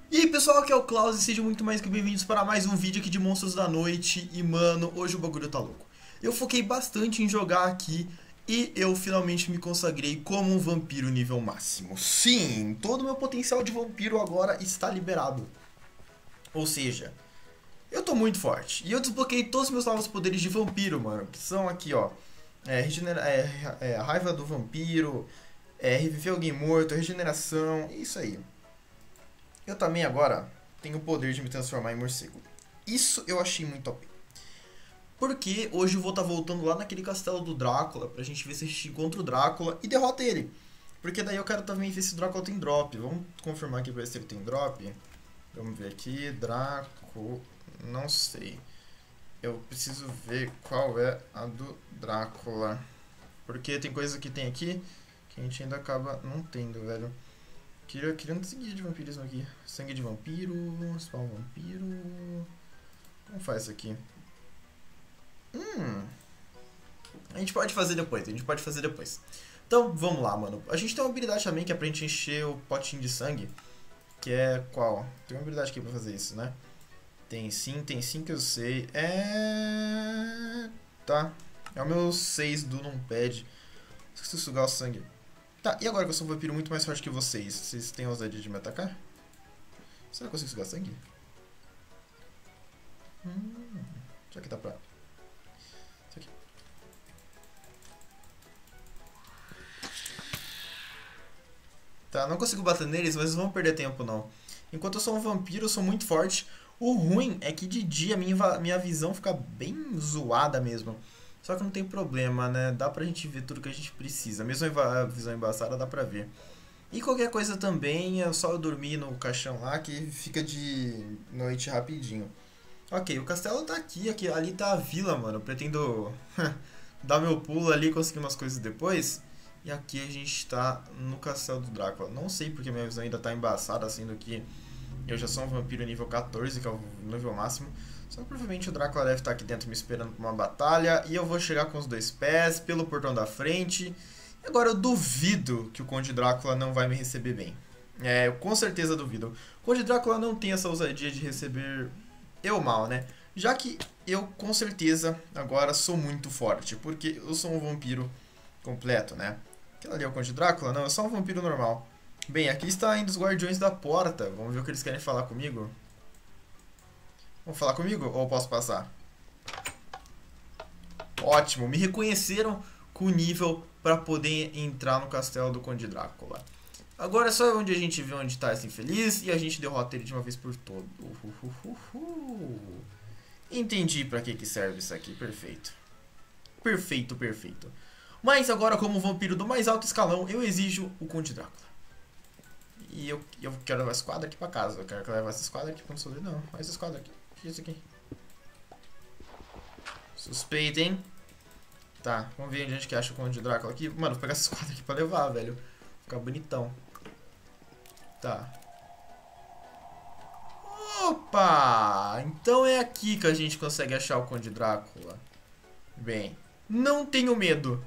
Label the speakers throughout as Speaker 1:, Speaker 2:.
Speaker 1: E aí pessoal, aqui é o Klaus e sejam muito mais que bem-vindos para mais um vídeo aqui de Monstros da Noite. E mano, hoje o bagulho tá louco. Eu foquei bastante em jogar aqui e eu finalmente me consagrei como um vampiro nível máximo. Sim, todo o meu potencial de vampiro agora está liberado. Ou seja, eu tô muito forte. E eu desbloqueei todos os meus novos poderes de vampiro, mano. Que são aqui, ó. Raiva do vampiro, reviver alguém morto, regeneração, isso aí. Eu também agora tenho o poder de me transformar em morcego. Isso eu achei muito OP. Porque hoje eu vou estar voltando lá naquele castelo do Drácula pra gente ver se a gente encontra o Drácula e derrota ele. Porque daí eu quero também ver se o Drácula tem drop. Vamos confirmar aqui pra ver se ele tem drop. Vamos ver aqui. Draco. Não sei. Eu preciso ver qual é a do Drácula. Porque tem coisa que tem aqui que a gente ainda acaba não tendo, velho. Querendo seguir de vampirismo aqui. Sangue de vampiro, spawn vampiro. Como faz isso aqui? A gente pode fazer depois. Então, vamos lá, mano. A gente tem uma habilidade também que é pra gente encher o potinho de sangue. Que é qual? Tem uma habilidade aqui pra fazer isso, né? Tem sim que eu sei. Tá. É o meu 6 do numpad. Esqueci de sugar o sangue. Tá, e agora que eu sou um vampiro muito mais forte que vocês? Vocês têm ousadia de me atacar? Será que eu consigo sugar sangue? Será que dá pra... Isso aqui. Tá, não consigo bater neles, mas não vamos perder tempo não. Enquanto eu sou um vampiro, eu sou muito forte. O ruim é que de dia minha visão fica bem zoada mesmo. Só que não tem problema, né? Dá pra gente ver tudo que a gente precisa. Mesmo a visão embaçada, dá pra ver. E qualquer coisa também, é só eu dormir no caixão lá que fica de noite rapidinho. Ok, o castelo tá aqui, ali tá a vila, mano. Eu pretendo dar meu pulo ali e conseguir umas coisas depois. E aqui a gente tá no castelo do Drácula. Não sei porque minha visão ainda tá embaçada, sendo que eu já sou um vampiro nível 14, que é o nível máximo. Só que provavelmente o Drácula deve estar aqui dentro me esperando pra uma batalha. E eu vou chegar com os dois pés pelo portão da frente. E agora eu duvido que o Conde Drácula não vai me receber bem. É, eu com certeza duvido. O Conde Drácula não tem essa ousadia de receber eu mal, né? Já que eu com certeza agora sou muito forte, porque eu sou um vampiro completo, né? Aquilo ali é o Conde Drácula? Não, eu sou um vampiro normal. Bem, aqui está ainda os guardiões da porta. Vamos ver o que eles querem falar comigo. Vão falar comigo ou eu posso passar? Ótimo, me reconheceram com o nível para poder entrar no castelo do Conde Drácula. Agora é só onde a gente vê onde está esse infeliz e a gente derrota ele de uma vez por todas. Entendi para que serve isso aqui, perfeito. Perfeito. Mas agora, como vampiro do mais alto escalão, eu exijo o Conde Drácula. E eu quero levar esse quadro aqui pra casa. Eu quero levar esse quadro aqui pra não sou. Não, olha esse quadro aqui. O que é isso aqui? Suspeita, hein? Tá, vamos ver onde a gente que acha o Conde Drácula aqui. Mano, vou pegar esses quadros aqui pra levar, velho. Ficar bonitão. Tá. Opa! Então é aqui que a gente consegue achar o Conde Drácula. Bem, não tenho medo.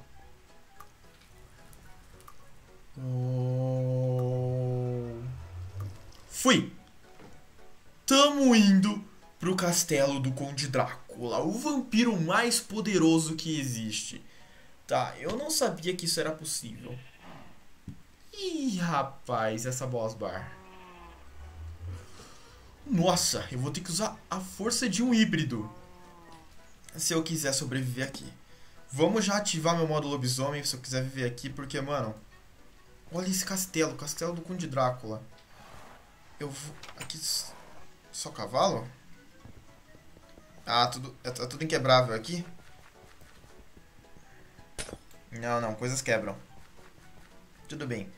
Speaker 1: Fui! Tamo indo pro castelo do Conde Drácula, o vampiro mais poderoso que existe. Tá, eu não sabia que isso era possível. Ih, rapaz, essa boss bar. Nossa, eu vou ter que usar a força de um híbrido se eu quiser sobreviver aqui. Vamos já ativar meu modo lobisomem se eu quiser viver aqui, porque, mano, olha esse castelo, o castelo do Conde Drácula. Eu vou... Aqui... Só cavalo? Ah, tá tudo inquebrável aqui? Não, coisas quebram. Tudo bem.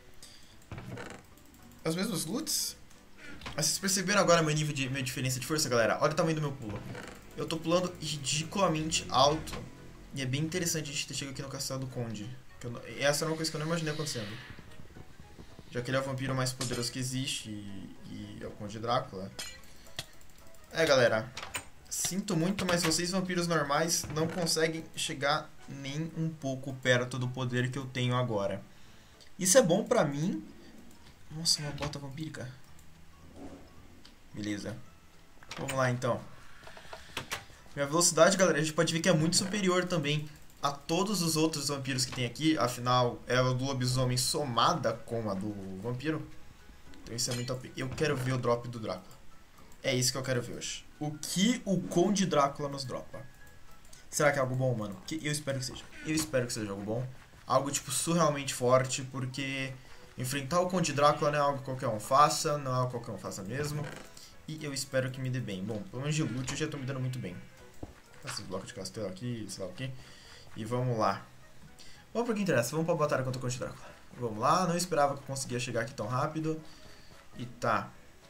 Speaker 1: Os mesmos loots? Mas vocês perceberam agora minha diferença de força, galera? Olha o tamanho do meu pulo. Eu tô pulando ridiculamente alto. E é bem interessante a gente ter chegado aqui no castelo do Conde. Essa é uma coisa que eu não imaginei acontecendo. Já que ele é o vampiro mais poderoso que existe e é o Conde Drácula. É, galera. Sinto muito, mas vocês vampiros normais não conseguem chegar nem um pouco perto do poder que eu tenho agora. Isso é bom pra mim. Nossa, uma bota vampírica. Beleza. Vamos lá, então. Minha velocidade, galera, a gente pode ver que é muito superior também a todos os outros vampiros que tem aqui. Afinal, é a do lobisomem somada com a do vampiro. Então isso é muito OP. Eu quero ver o drop do Drácula. É isso que eu quero ver hoje. O que o Conde Drácula nos dropa? Será que é algo bom, mano? Porque eu espero que seja. Eu espero que seja algo bom. Algo, tipo, surrealmente forte, porque enfrentar o Conde Drácula não é algo que qualquer um faça, não é algo que qualquer um faça mesmo. E eu espero que me dê bem. Bom, pelo menos de loot eu já tô me dando muito bem. Esses blocos de castelo aqui, sei lá o que. E vamos lá. Vamos pro que interessa, vamos pra batalha contra o Conde Drácula. Vamos lá, não esperava que eu conseguia chegar aqui tão rápido. E tá.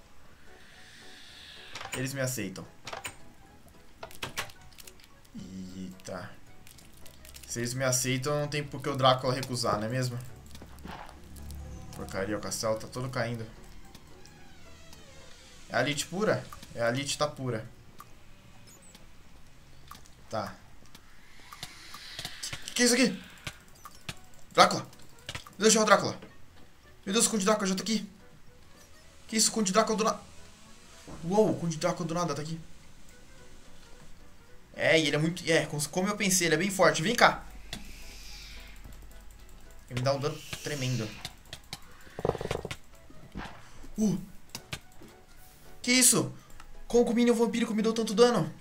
Speaker 1: Eles me aceitam. E tá. Se eles me aceitam, não tem por que o Drácula recusar, não é mesmo? Porcaria, o castelo tá todo caindo. É a Lich pura? É a Lich tá pura. Tá. Que é isso aqui? Drácula! Deixa o Drácula! Meu Deus, o Conde Drácula já tá aqui! Que isso, o Conde Drácula do nada... Uou, o Conde Drácula do nada tá aqui. É, e ele é muito... É, como eu pensei, ele é bem forte. Vem cá! Ele me dá um dano tremendo. Que isso? Como que o Minion Vampírico me deu tanto dano?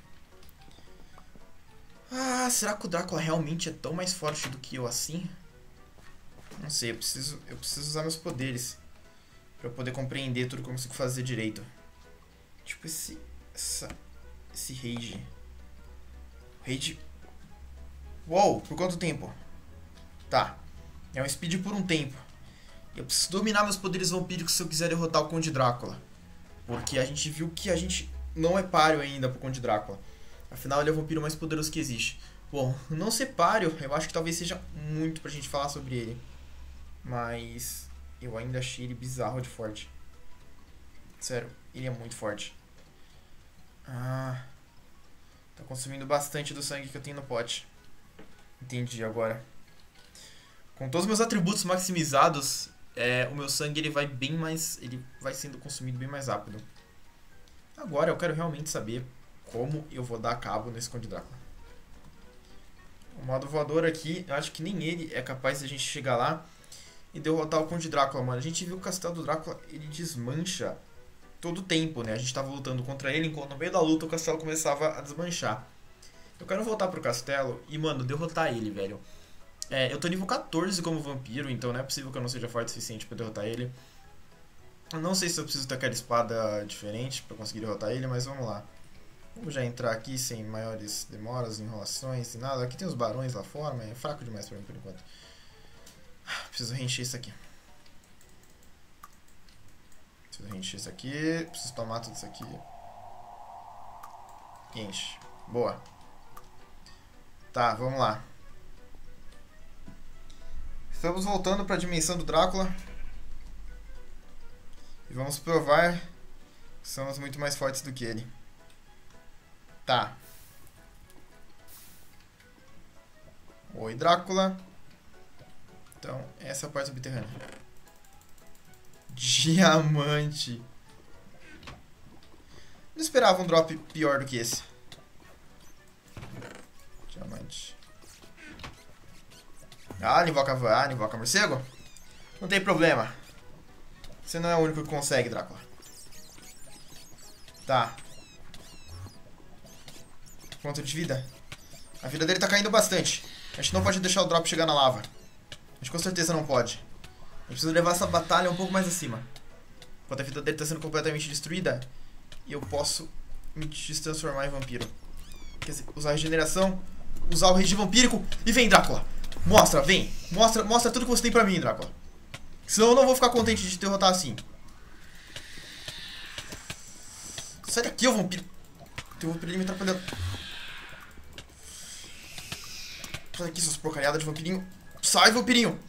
Speaker 1: Ah, será que o Drácula realmente é tão mais forte do que eu assim? Não sei, eu preciso usar meus poderes pra eu poder compreender tudo que eu consigo fazer direito. Tipo esse rage. Rage... Uou, por quanto tempo? Tá. É um speed por um tempo. Eu preciso dominar meus poderes vampíricos se eu quiser derrotar o Conde Drácula. Porque a gente viu que a gente não é páreo ainda pro Conde Drácula. Afinal, ele é o vampiro mais poderoso que existe. Bom, não ser páreo, eu acho que talvez seja muito pra gente falar sobre ele. Mas eu ainda achei ele bizarro de forte. Sério, ele é muito forte. Ah, tá consumindo bastante do sangue que eu tenho no pote. Entendi agora. Com todos os meus atributos maximizados, o meu sangue ele vai bem mais, ele vai sendo consumido bem mais rápido. Agora eu quero realmente saber como eu vou dar cabo nesse Conde Drácula. O modo voador aqui, eu acho que nem ele é capaz de a gente chegar lá e derrotar o Conde Drácula, mano. A gente viu que o castelo do Drácula, ele desmancha todo o tempo, né? A gente tava lutando contra ele, enquanto no meio da luta o castelo começava a desmanchar. Eu quero voltar pro castelo e, mano, derrotar ele, velho. Eu tô nível 14 como vampiro, então não é possível que eu não seja forte o suficiente pra derrotar ele. Eu não sei se eu preciso ter aquela espada diferente pra conseguir derrotar ele, mas vamos lá. Vamos já entrar aqui sem maiores demoras, enrolações e nada. Aqui tem os barões lá fora, mas é fraco demais pra mim por enquanto. Preciso reencher isso aqui. Preciso tomar tudo isso aqui. Enche. Boa. Tá, vamos lá. Estamos voltando para a dimensão do Drácula. E vamos provar que somos muito mais fortes do que ele. Tá. Oi, Drácula. Então, essa é a parte subterrânea. Diamante. Não esperava um drop pior do que esse. Diamante. Ah, invoca morcego? Não tem problema. Você não é o único que consegue, Drácula. Tá. Ponto de vida. A vida dele tá caindo bastante. A gente não pode deixar o drop chegar na lava. A gente com certeza não pode. A gente precisa levar essa batalha um pouco mais acima. Enquanto a vida dele tá sendo completamente destruída, eu posso me transformar em vampiro. Quer dizer, usar a regeneração, usar o rage vampírico e vem, Drácula! Mostra, vem! Mostra tudo que você tem pra mim, Drácula. Senão eu não vou ficar contente de te derrotar assim. Sai daqui, ô vampiro! Tem um vampiro me atrapalhando. Sai daqui, suas porcariadas de vampirinho. Sai, vampirinho!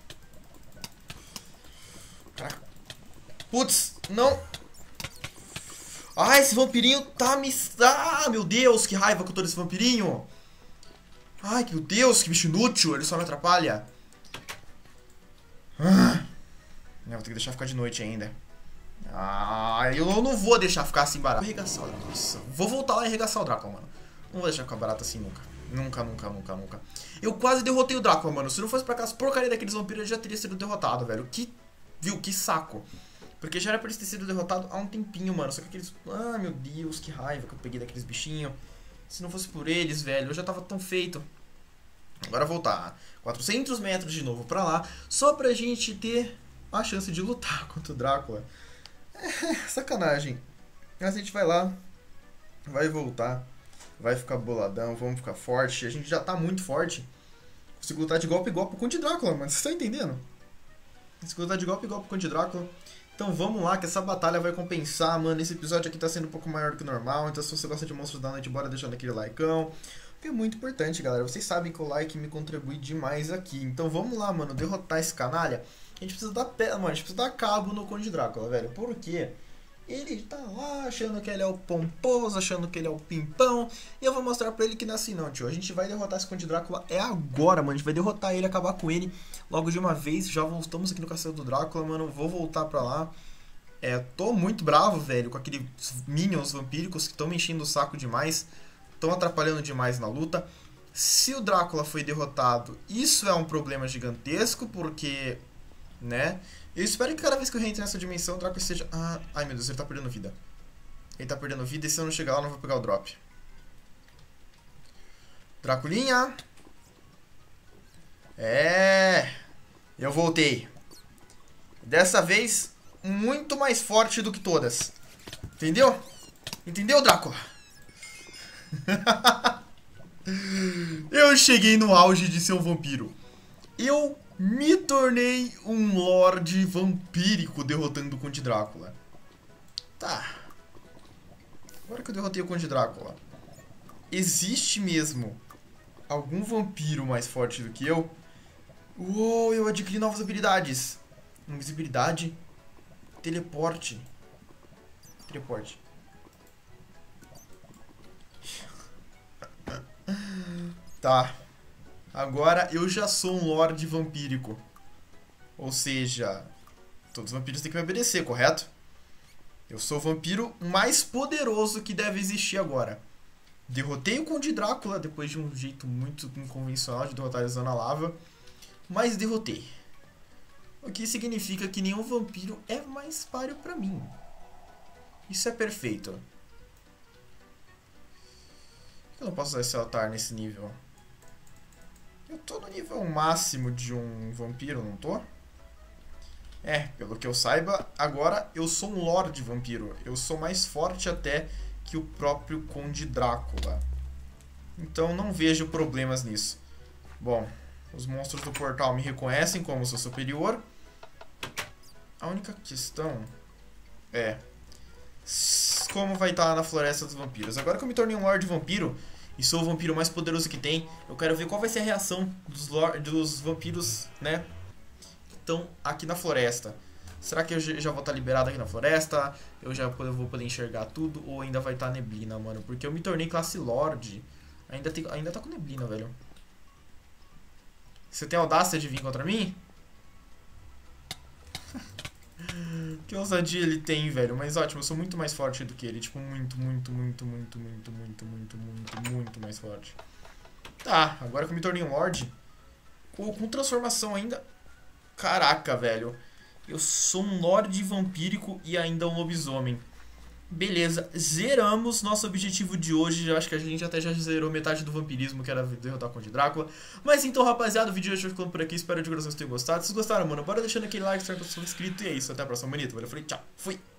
Speaker 1: Caraca. Putz, não! Ah, esse vampirinho tá me... Ah, meu Deus, que raiva que eu tô desse vampirinho! Ai, meu Deus, que bicho inútil, ele só me atrapalha. Eu vou ter que deixar ficar de noite ainda. Ah, eu não vou deixar ficar assim barato. Arregaçar o Drácula. Nossa, vou voltar lá e arregaçar o Drácula, mano. Não vou deixar ficar barato assim nunca. Nunca, nunca, nunca, nunca. Eu quase derrotei o Drácula, mano. Se não fosse pra aquelas porcaria daqueles vampiros, eu já teria sido derrotado, velho. Que saco. Porque já era pra eles ter sido derrotado há um tempinho, mano. Só que aqueles... Ah, meu Deus, que raiva que eu peguei daqueles bichinhos. Se não fosse por eles, velho, eu já tava tão feito. Agora voltar 400 metros de novo pra lá. Só pra gente ter a chance de lutar contra o Drácula. Sacanagem. Mas a gente vai lá, vai voltar, vai ficar boladão, vamos ficar forte. A gente já tá muito forte. Consigo lutar de golpe em golpe com o Conde Drácula, mano. Você tá entendendo? Consigo lutar de golpe em golpe com o Conde Drácula. Então vamos lá, que essa batalha vai compensar, mano. Esse episódio aqui tá sendo um pouco maior do que o normal. Então se você gosta de Monstros da Noite, bora deixando aquele likeão. Que é muito importante, galera. Vocês sabem que o like me contribui demais aqui. Então vamos lá, mano, derrotar esse canalha. A gente precisa dar mano, a gente precisa dar cabo no Conde Drácula, velho. Por quê? Ele tá lá achando que ele é o pomposo, achando que ele é o pimpão. E eu vou mostrar pra ele que não é assim não, tio. A gente vai derrotar esse Conde Drácula agora, mano. A gente vai derrotar ele, acabar com ele logo de uma vez. Já voltamos aqui no Castelo do Drácula, mano. Vou voltar pra lá. Tô muito bravo, velho, com aqueles minions vampíricos que estão me enchendo o saco demais. Estão atrapalhando demais na luta. Se o Drácula foi derrotado, isso é um problema gigantesco, porque... né? Eu espero que cada vez que eu reentre nessa dimensão, o Drácula seja... ai meu Deus, ele tá perdendo vida. Ele tá perdendo vida e se eu não chegar lá, eu não vou pegar o drop. Draculinha! Eu voltei. Dessa vez, muito mais forte do que todas. Entendeu? Entendeu, Drácula? Eu cheguei no auge de ser um vampiro. Eu me tornei um Lorde Vampírico derrotando o Conde Drácula. Tá. Agora que eu derrotei o Conde Drácula, existe mesmo algum vampiro mais forte do que eu? Uou, eu adquiri novas habilidades. Invisibilidade. Teleporte. Teleporte. Tá. Agora eu já sou um Lorde Vampírico. Ou seja, todos os vampiros têm que me obedecer, correto? Eu sou o vampiro mais poderoso que deve existir agora. Derrotei o Conde Drácula depois de um jeito muito inconvencional de derrotar ele usando a lava. Mas derrotei. O que significa que nenhum vampiro é mais páreo pra mim. Isso é perfeito. Por que eu não posso usar esse altar nesse nível? Eu tô no nível máximo de um vampiro, não tô? Pelo que eu saiba, agora eu sou um Lorde Vampiro. Eu sou mais forte até que o próprio Conde Drácula. Então não vejo problemas nisso. Bom, os monstros do portal me reconhecem como sou superior. A única questão é como vai estar na Floresta dos Vampiros. Agora que eu me tornei um Lorde Vampiro e sou o vampiro mais poderoso que tem, eu quero ver qual vai ser a reação dos vampiros, né? Estão aqui na floresta. Será que eu já vou estar liberado aqui na floresta? Eu vou poder enxergar tudo? Ou ainda vai estar neblina, mano? Porque eu me tornei classe Lorde. Ainda tá com neblina, velho. Você tem audácia de vir contra mim? Que ousadia ele tem, velho. Mas ótimo, eu sou muito mais forte do que ele. Tipo, muito mais forte. Tá, agora que eu me tornei um Lorde, com transformação ainda... Caraca, velho. Eu sou um Lorde Vampírico e ainda um lobisomem. Beleza, zeramos nosso objetivo de hoje. Eu acho que a gente até já zerou metade do vampirismo, que era derrotar o Conde Drácula. Mas então, rapaziada, o vídeo de hoje vai ficando por aqui. Espero de coração que vocês tenham gostado. Se vocês gostaram, mano, bora deixando aquele like, se não for inscrito. E é isso, até a próxima, bonito. Valeu, falei, tchau, fui.